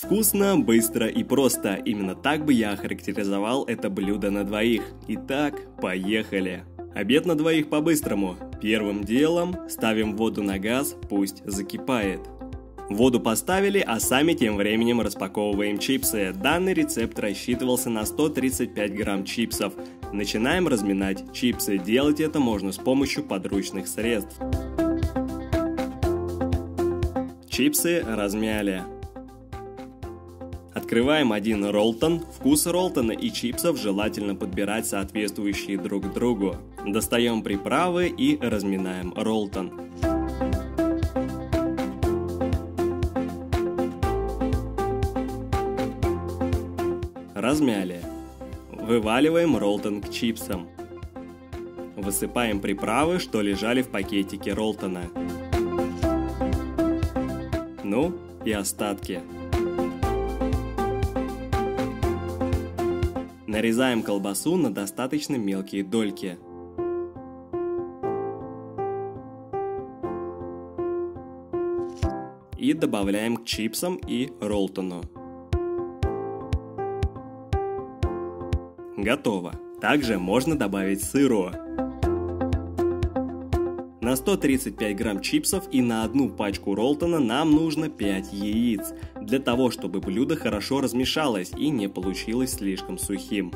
Вкусно, быстро и просто. Именно так бы я охарактеризовал это блюдо на двоих. Итак, поехали. Обед на двоих по-быстрому. Первым делом ставим воду на газ, пусть закипает. Воду поставили, а сами тем временем распаковываем чипсы. Данный рецепт рассчитывался на 135 грамм чипсов. Начинаем разминать чипсы. Делать это можно с помощью подручных средств. Чипсы размяли. Открываем один роллтон. Вкус роллтона и чипсов желательно подбирать соответствующие друг другу. Достаем приправы и разминаем роллтон. Размяли. Вываливаем роллтон к чипсам. Высыпаем приправы, что лежали в пакетике роллтона. Ну и остатки. Нарезаем колбасу на достаточно мелкие дольки. И добавляем к чипсам и роллтону. Готово. Также можно добавить сыру. На 135 грамм чипсов и на одну пачку роллтона нам нужно 5 яиц, для того, чтобы блюдо хорошо размешалось и не получилось слишком сухим.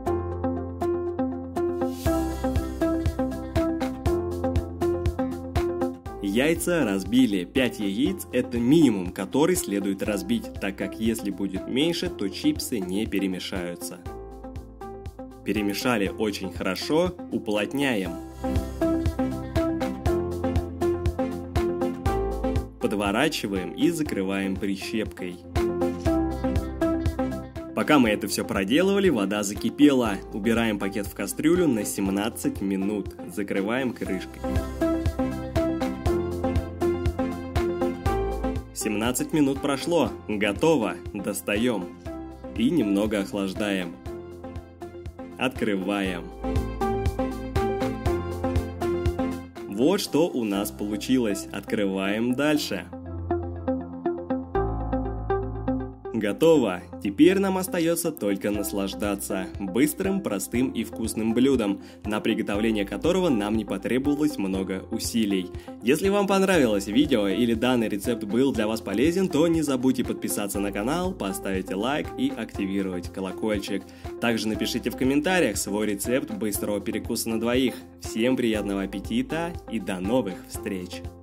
Яйца разбили. 5 яиц – это минимум, который следует разбить, так как если будет меньше, то чипсы не перемешаются. Перемешали очень хорошо, уплотняем. Подворачиваем и закрываем прищепкой. Пока мы это все проделывали, вода закипела. Убираем пакет в кастрюлю на 17 минут. Закрываем крышкой. 17 минут прошло. Готово. Достаем. И немного охлаждаем. Открываем. Вот что у нас получилось. Открываем дальше. Готово. Теперь нам остается только наслаждаться быстрым, простым и вкусным блюдом, на приготовление которого нам не потребовалось много усилий. Если вам понравилось видео или данный рецепт был для вас полезен, то не забудьте подписаться на канал, поставить лайк и активировать колокольчик. Также напишите в комментариях свой рецепт быстрого перекуса на двоих. Всем приятного аппетита и до новых встреч!